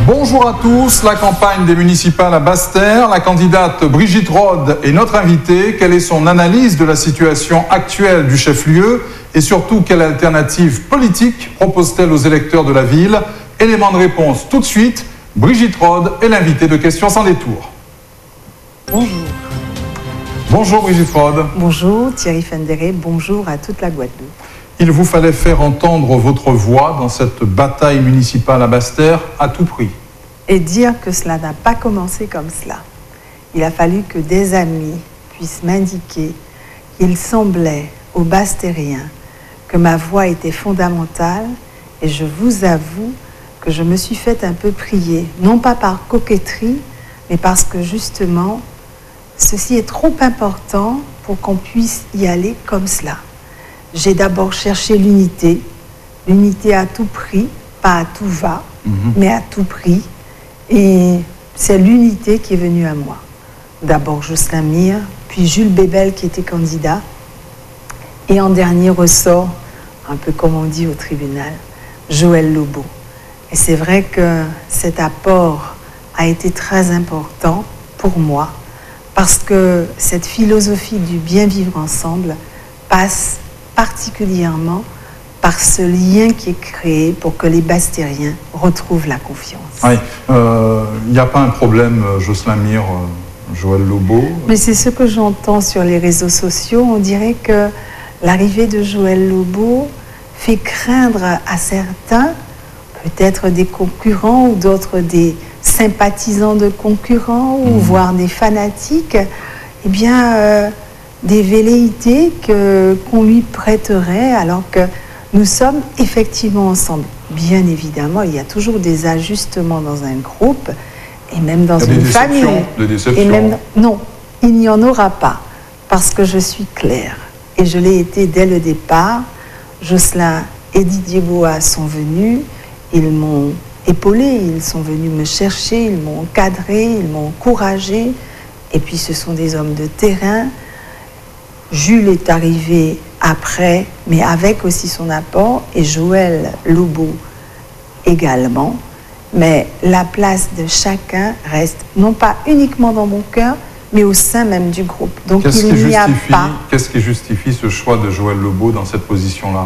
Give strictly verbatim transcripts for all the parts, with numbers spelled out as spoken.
Bonjour à tous, la campagne des municipales à Basse-Terre, la candidate Brigitte Rhode est notre invitée. Quelle est son analyse de la situation actuelle du chef-lieu et surtout quelle alternative politique propose-t-elle aux électeurs de la ville? Élément de réponse tout de suite, Brigitte Rhode est l'invitée de Questions sans détour. Bonjour. Bonjour Brigitte Rhode. Bonjour Thierry Fendéré, bonjour à toute la Guadeloupe. Il vous fallait faire entendre votre voix dans cette bataille municipale à Basse-Terre à tout prix. Et dire que cela n'a pas commencé comme cela. Il a fallu que des amis puissent m'indiquer qu'il semblait aux Basse-Terriens que ma voix était fondamentale et je vous avoue que je me suis fait un peu prier, non pas par coquetterie, mais parce que justement, ceci est trop important pour qu'on puisse y aller comme cela. J'ai d'abord cherché l'unité, l'unité à tout prix, pas à tout va, mmh. mais à tout prix. Et c'est l'unité qui est venue à moi. D'abord Jocelyn Mir, puis Jules Bébel qui était candidat. Et en dernier ressort, un peu comme on dit au tribunal, Joël Lobo. Et c'est vrai que cet apport a été très important pour moi, parce que cette philosophie du bien vivre ensemble passe particulièrement par ce lien qui est créé pour que les Basse-Terriens retrouvent la confiance. Oui, il euh, n'y a pas un problème, Jocelyn Mir, euh, Joël Lobo. Mais c'est ce que j'entends sur les réseaux sociaux. On dirait que l'arrivée de Joël Lobo fait craindre à certains, peut-être des concurrents ou d'autres des sympathisants de concurrents ou mmh. voire des fanatiques, eh bien... Euh, des velléités que, qu'on lui prêterait alors que nous sommes effectivement ensemble. Bien évidemment, il y a toujours des ajustements dans un groupe et même dans une famille. Des déceptions. Et même, non, il n'y en aura pas parce que je suis claire et je l'ai été dès le départ. Jocelyn et Didier Bois sont venus, ils m'ont épaulé, ils sont venus me chercher, ils m'ont encadré, ils m'ont encouragé et puis ce sont des hommes de terrain. Jules est arrivé après, mais avec aussi son apport, et Joël Lobo également. Mais la place de chacun reste non pas uniquement dans mon cœur, mais au sein même du groupe. Donc qu'est-ce il n'y a justifie, pas... Qu'est-ce qui justifie ce choix de Joël Lobo dans cette position-là?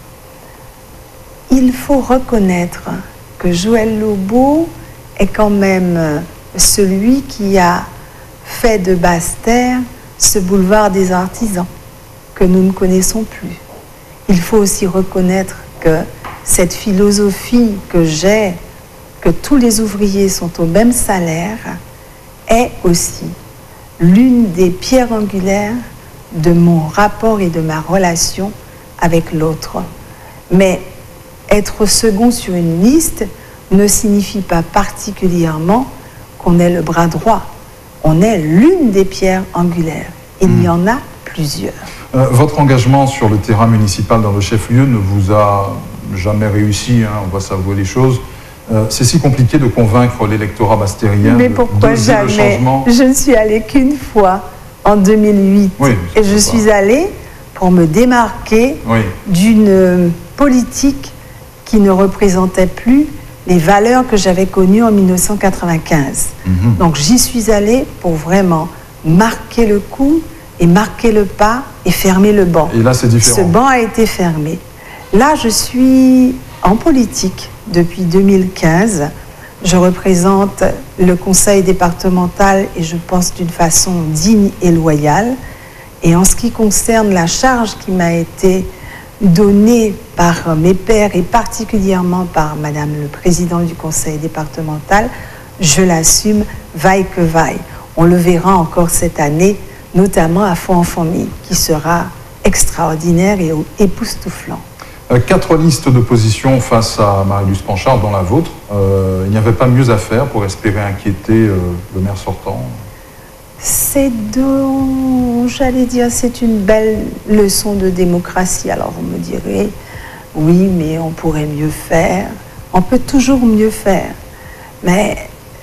Il faut reconnaître que Joël Lobo est quand même celui qui a fait de Basse-Terre ce boulevard des artisans que nous ne connaissons plus. Il faut aussi reconnaître que cette philosophie que j'ai, que tous les ouvriers sont au même salaire, est aussi l'une des pierres angulaires de mon rapport et de ma relation avec l'autre. Mais être second sur une liste ne signifie pas particulièrement qu'on est le bras droit. On est l'une des pierres angulaires. Il mmh. y en a plusieurs. Euh, votre engagement sur le terrain municipal dans le chef-lieu ne vous a jamais réussi, hein, on va s'avouer les choses. Euh, c'est si compliqué de convaincre l'électorat basse-terrien. Mais pourquoi jamais? Je ne suis allée qu'une fois, en deux mille huit. Oui, et je suis pas. allée pour me démarquer oui. d'une politique qui ne représentait plus les valeurs que j'avais connues en mille neuf cent quatre-vingt-quinze. Mmh. Donc j'y suis allée pour vraiment marquer le coup et marquer le pas et fermer le banc. Et là, c'est différent. Ce banc a été fermé. Là, je suis en politique depuis deux mille quinze. Je représente le conseil départemental et je pense d'une façon digne et loyale. Et en ce qui concerne la charge qui m'a été donnée par mes pairs et particulièrement par Madame le Président du conseil départemental, je l'assume vaille que vaille. On le verra encore cette année, notamment à Fonds en Famille, qui sera extraordinaire et époustouflant. Euh, quatre listes d'opposition face à Marie-Luce Panchard, dont la vôtre. Euh, il n'y avait pas mieux à faire pour espérer inquiéter euh, le maire sortant? C'est donc, j'allais dire, c'est une belle leçon de démocratie. Alors vous me direz, oui, mais on pourrait mieux faire. On peut toujours mieux faire. Mais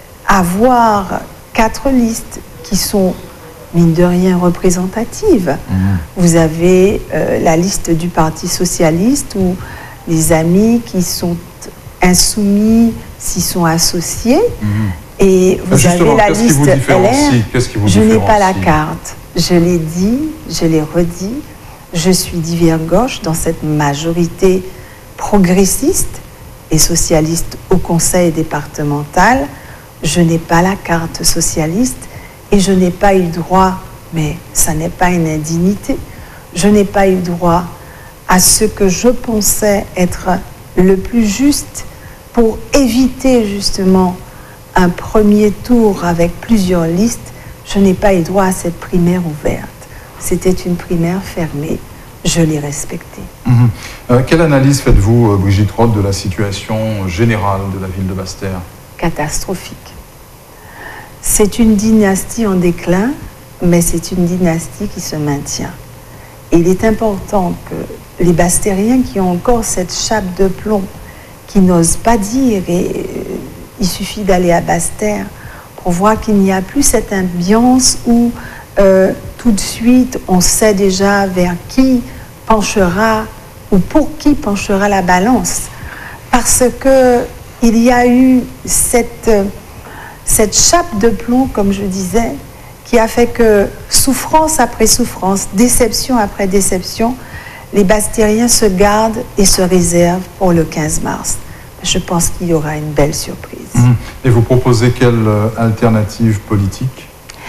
avoir quatre listes qui sont, mine de rien, représentatives. Mmh. Vous avez euh, la liste du Parti socialiste où les amis qui sont Insoumis s'y sont associés. Mmh. Et vous Justement, avez la liste qui vous L R. Qu'est-ce qui vous je n'ai pas la carte. Je l'ai dit, je l'ai redit. Je suis d'hiver gauche dans cette majorité progressiste et socialiste au conseil départemental. Je n'ai pas la carte socialiste et je n'ai pas eu droit, mais ça n'est pas une indignité, je n'ai pas eu droit à ce que je pensais être le plus juste pour éviter justement un premier tour avec plusieurs listes. Je n'ai pas eu droit à cette primaire ouverte. C'était une primaire fermée. Je l'ai respectée. Mmh. Euh, quelle analyse faites-vous, Brigitte Roth, de la situation générale de la ville de Basse-Terre? Catastrophique. C'est une dynastie en déclin, mais c'est une dynastie qui se maintient. Et il est important que les Basse-Terriens qui ont encore cette chape de plomb, qui n'osent pas dire, et euh, il suffit d'aller à Basse-Terre pour voir qu'il n'y a plus cette ambiance où euh, tout de suite on sait déjà vers qui penchera ou pour qui penchera la balance. Parce qu'il y a eu cette, cette chape de plomb, comme je disais, qui a fait que souffrance après souffrance, déception après déception, les Basse-Terriens se gardent et se réservent pour le quinze mars. Je pense qu'il y aura une belle surprise. Mmh. Et vous proposez quelle alternative politique?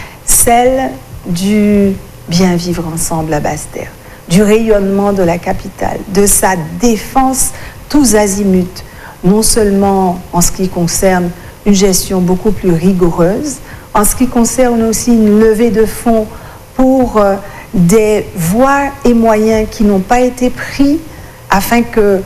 Celle du bien vivre ensemble à Basse-Terre, du rayonnement de la capitale, de sa défense tous azimuts, non seulement en ce qui concerne une gestion beaucoup plus rigoureuse, en ce qui concerne aussi une levée de fonds pour euh, des voies et moyens qui n'ont pas été pris afin que,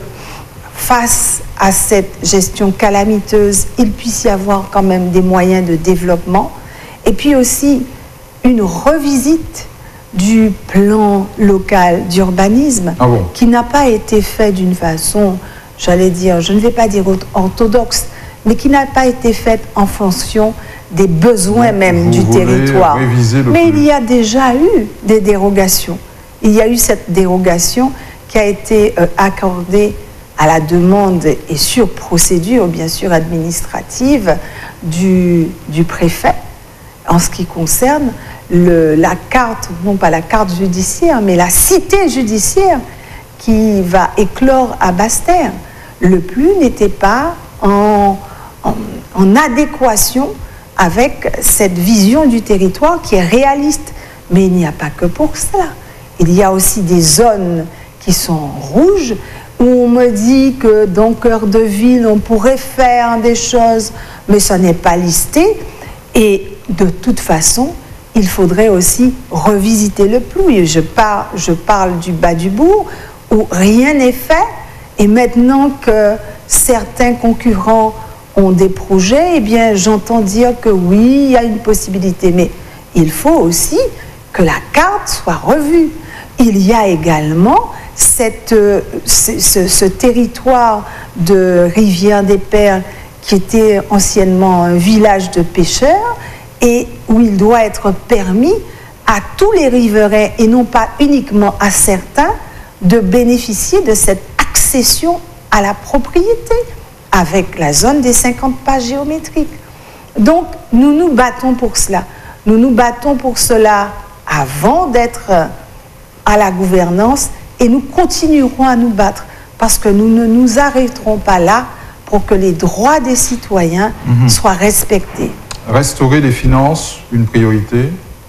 face à cette gestion calamiteuse, il puisse y avoir quand même des moyens de développement. Et puis aussi une revisite du plan local d'urbanisme ah bon. qui n'a pas été fait d'une façon, j'allais dire, je ne vais pas dire orthodoxe, mais qui n'a pas été faite en fonction des besoins Donc, même du territoire. Mais plus. il y a déjà eu des dérogations. Il y a eu cette dérogation qui a été euh, accordée à la demande et sur procédure, bien sûr, administrative du, du préfet, en ce qui concerne le, la carte, non pas la carte judiciaire, mais la cité judiciaire qui va éclore à Basse-Terre. Le plus n'était pas en, en, en adéquation avec cette vision du territoire qui est réaliste. Mais il n'y a pas que pour cela. Il y a aussi des zones qui sont rouges, où on me dit que dans cœur de ville, on pourrait faire des choses, mais ça n'est pas listé. Et de toute façon, il faudrait aussi revisiter le Plouc. Et je parle, je parle du bas du bourg, où rien n'est fait. Et maintenant que certains concurrents ont des projets, eh bien, j'entends dire que oui, il y a une possibilité. Mais il faut aussi que la carte soit revue. Il y a également cette, euh, ce, ce, ce territoire de Rivière-des-Perles qui était anciennement un village de pêcheurs et où il doit être permis à tous les riverains et non pas uniquement à certains de bénéficier de cette accession à la propriété avec la zone des cinquante pas géométriques. Donc, nous nous battons pour cela. Nous nous battons pour cela avant d'être à la gouvernance et nous continuerons à nous battre parce que nous ne nous arrêterons pas là pour que les droits des citoyens mmh. soient respectés. Restaurer les finances, une priorité?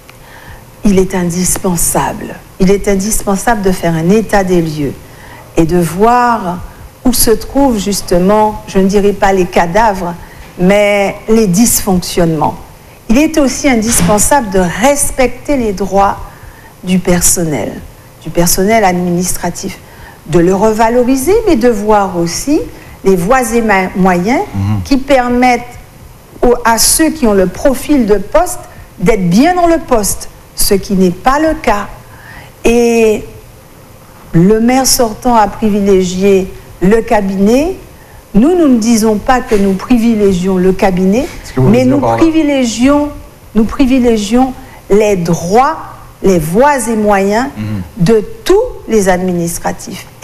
Il est indispensable. Il est indispensable de faire un état des lieux et de voir où se trouvent justement, je ne dirais pas les cadavres, mais les dysfonctionnements. Il est aussi indispensable de respecter les droits du personnel, du personnel administratif, de le revaloriser, mais de voir aussi les voies et moyens mmh. qui permettent aux, à ceux qui ont le profil de poste d'être bien dans le poste, ce qui n'est pas le cas. Et le maire sortant a privilégié le cabinet. Nous, nous ne disons pas que nous privilégions le cabinet, mais nous privilégions, nous privilégions les droits, les voies et moyens mmh. de tous les administratifs.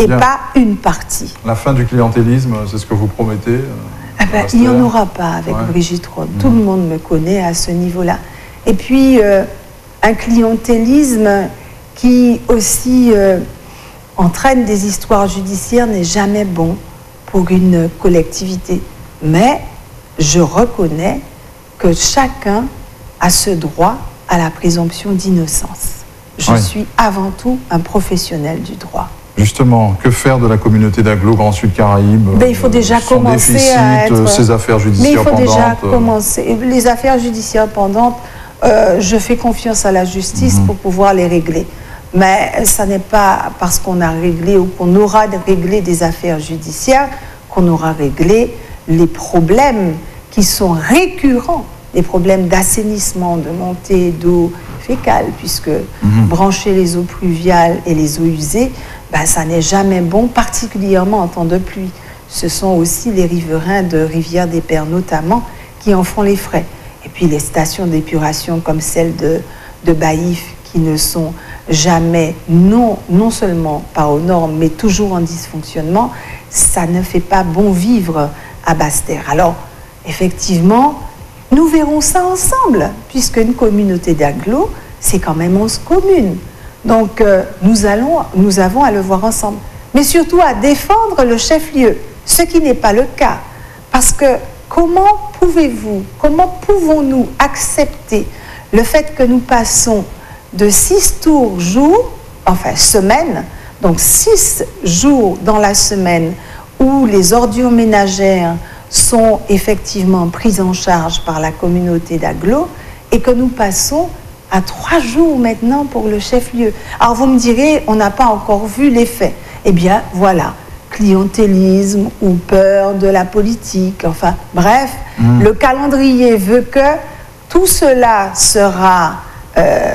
et Bien. pas une partie. La fin du clientélisme, c'est ce que vous promettez euh, Ah ben, il n'y en aura pas avec Ouais. Brigitte Rode. Mmh. Tout le monde me connaît à ce niveau-là. Et puis, euh, un clientélisme qui aussi euh, entraîne des histoires judiciaires n'est jamais bon pour une collectivité. Mais je reconnais que chacun a ce droit à la présomption d'innocence. Je Oui. suis avant tout un professionnel du droit. Justement, que faire de la communauté d'Aglo Grand Sud Caraïbes? Ben, il faut déjà son commencer déficit, à être... ses affaires Mais il judiciaires faut déjà pendantes, euh, commencer. Les affaires judiciaires pendantes, euh, je fais confiance à la justice Mhm. pour pouvoir les régler. Mais ça n'est pas parce qu'on a réglé ou qu'on aura réglé des affaires judiciaires qu'on aura réglé les problèmes qui sont récurrents, les problèmes d'assainissement, de montée d'eau fécale, puisque Mhm. brancher les eaux pluviales et les eaux usées, ben, ça n'est jamais bon, particulièrement en temps de pluie. Ce sont aussi les riverains de Rivière-des-Pères notamment qui en font les frais. Et puis les stations d'épuration comme celle de, de Baïf qui ne sont jamais, non, non seulement pas aux normes, mais toujours en dysfonctionnement, ça ne fait pas bon vivre à Basse-Terre. Alors, effectivement, nous verrons ça ensemble, puisque une communauté d'agglos, c'est quand même onze communes. Donc, euh, nous, allons, nous avons à le voir ensemble. Mais surtout à défendre le chef-lieu, ce qui n'est pas le cas. Parce que comment pouvez-vous, comment pouvons-nous accepter le fait que nous passons de six tours jour, enfin semaine, donc six jours dans la semaine où les ordures ménagères sont effectivement prises en charge par la communauté d'agglos et que nous passons à trois jours maintenant pour le chef-lieu. Alors vous me direz, on n'a pas encore vu l'effet. Eh bien voilà, clientélisme ou peur de la politique, enfin bref, mmh. le calendrier veut que tout cela sera euh,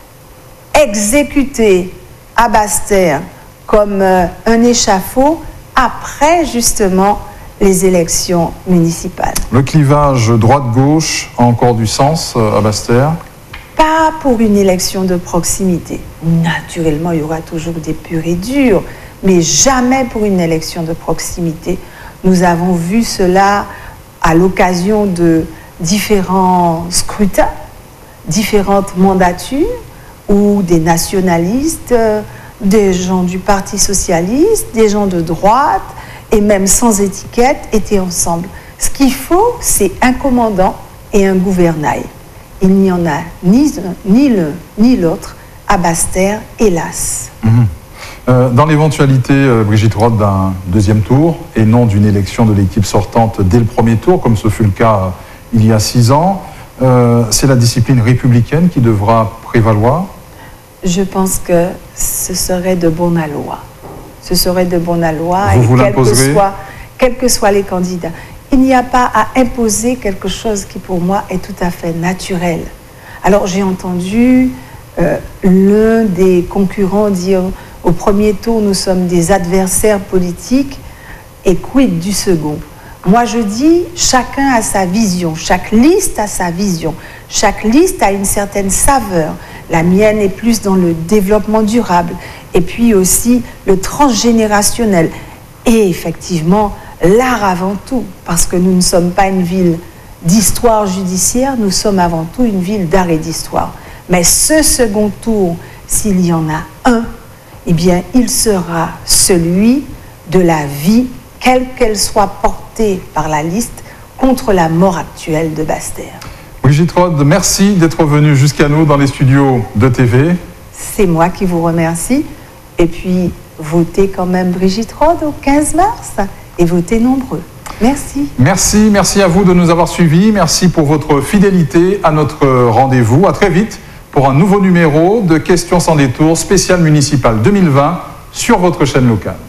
exécuté à Basse-Terre comme euh, un échafaud après justement les élections municipales. Le clivage droite-gauche a encore du sens euh, à Basse-Terre? Pas pour une élection de proximité. Naturellement, il y aura toujours des purs et durs, mais jamais pour une élection de proximité. Nous avons vu cela à l'occasion de différents scrutins, différentes mandatures, où des nationalistes, des gens du Parti socialiste, des gens de droite, et même sans étiquette, étaient ensemble. Ce qu'il faut, c'est un commandant et un gouvernail. Il n'y en a ni, ni l'un ni l'autre à Basse-Terre, hélas. Mmh. Euh, dans l'éventualité, euh, Brigitte Rode, d'un deuxième tour, et non d'une élection de l'équipe sortante dès le premier tour, comme ce fut le cas euh, il y a six ans, euh, c'est la discipline républicaine qui devra prévaloir? Je pense que ce serait de bon aloi. Ce serait de bon aloi, vous, et vous quel que l'imposerez? soit, quels que soient les candidats. Il n'y a pas à imposer quelque chose qui, pour moi, est tout à fait naturel. Alors, j'ai entendu euh, l'un des concurrents dire au premier tour, nous sommes des adversaires politiques, et quid du second? Moi, je dis, chacun a sa vision, chaque liste a sa vision, chaque liste a une certaine saveur. La mienne est plus dans le développement durable, et puis aussi le transgénérationnel. Et effectivement, l'art avant tout, parce que nous ne sommes pas une ville d'histoire judiciaire, nous sommes avant tout une ville d'art et d'histoire. Mais ce second tour, s'il y en a un, eh bien, il sera celui de la vie, quelle qu'elle soit portée par la liste, contre la mort actuelle de Basse-Terre. Brigitte Rode, merci d'être venue jusqu'à nous dans les studios de T V. C'est moi qui vous remercie. Et puis, votez quand même Brigitte Rode au quinze mars et votez nombreux. Merci. Merci, merci à vous de nous avoir suivis. Merci pour votre fidélité à notre rendez-vous. À très vite pour un nouveau numéro de Questions sans détour spécial municipal deux mille vingt sur votre chaîne locale.